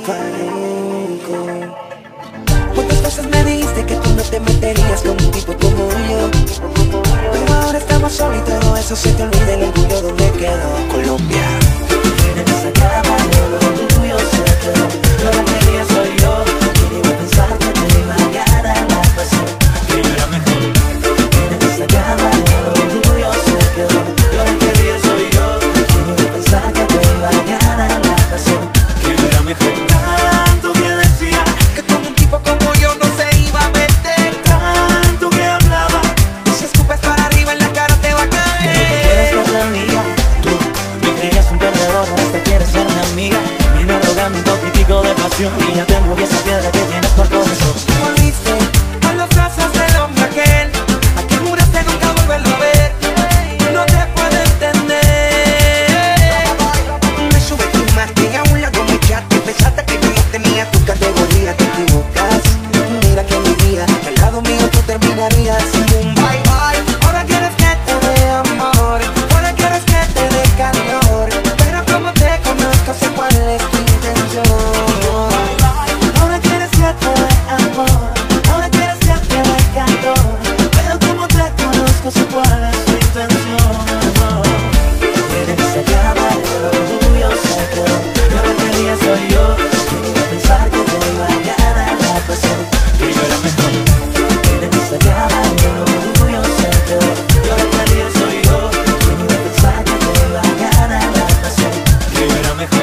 parezco. ¿Cuántas veces me dijiste que tú no te meterías con un tipo como yo? Pero ahora estamos solos y todo eso se te olvida. El orgullo donde quedó Colombia. Tienes esa cama, lo tuyo se quedó. Lo que quería soy yo. ¿Quién iba a pensar que te iba a ganar la pasión? Que yo era mejor. Tienes esa cama, lo tuyo se quedó. Lo que quería soy yo. ¿Quién iba a pensar que te iba a ganar la pasión? Que yo era mejor. Tanto que decía que con un tipo como yo no se iba a meter. tanto que hablaba. Y si escupes para arriba en la cara te va a caer. Tú eres cosa mía. Tú me creías un perdedor, ahora te quieres ser mi amiga. Vine rogando un poquitico de pasión y ya te moví esa piedra que tienes por corazón. Volviste a los brazos del hombre aquel, a quien juraste nunca volverlo a ver. No te puedo entender. Me subestimaste y a un lado me echaste. Pensaste que yo no tenía tu categoría. Te equivocas. Mira que mi día, que al lado mío tú terminarías sin un bye bye. Ahora quieres que te dé amor, ahora quieres que te dé calor, pero como te conozco sé cuál es tu intención. Ahora quieres que te dé amor, ahora quieres que te dé calor, pero como te conozco sé cuál es tu intención. Tienes esa cama, lo tuyo se quedó. Lo que quería soy yo. ¿Quién iba a pensar que te iba a ganar la pasión? Que yo era mejor. Tienes esa cama, lo tuyo se quedó. Lo que quería soy yo. ¿Quién iba a pensar que te iba a ganar la pasión? Que yo era mejor.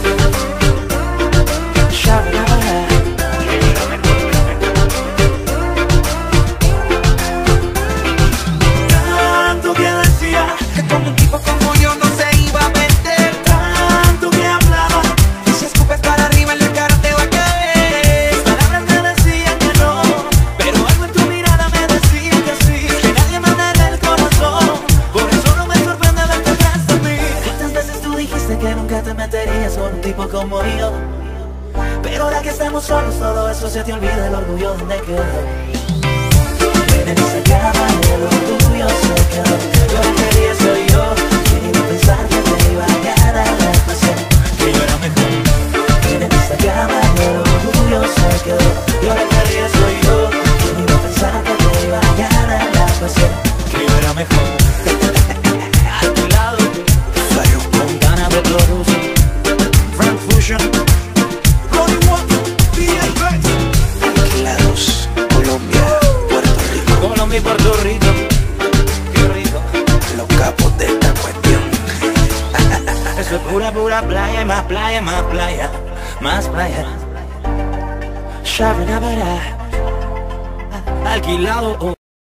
Tanto que decía Que con un tipo como yo no se iba a meter. tanto que hablaba, Y si escupes para arriba en la cara te va a caer. palabras me decían que no, pero algo en tu mirada me decía que sí, que nadie me da el corazón, por eso no me sorprende verte atrás de mí. ¿Cuántas veces tú dijiste que nunca te meterías con un tipo como yo? Pero ahora que estamos solos todo eso se te olvida, el orgullo donde quedó. Tienes esa cama, lo tuyo se quedó. Lo que quería soy yo. ¿Quién iba a pensar que te iba a ganar la pasión? Que yo era mejor. Tienes esa cama, lo tuyo se quedó. Lo que quería soy yo. ¿Quién iba a pensar que te iba a ganar la pasión? Que yo era mejor. A tu lado, Montana de Produce, Frank Fusion, Ronnie Walker, DJ Bex. Alquilados, Colombia, Puerto Rico. Colombia y Puerto Rico. Qué rico. Los capos de esta cuestión. Eso es pura, pura playa y más playa, más playa, más playa. Shabra, alquilado.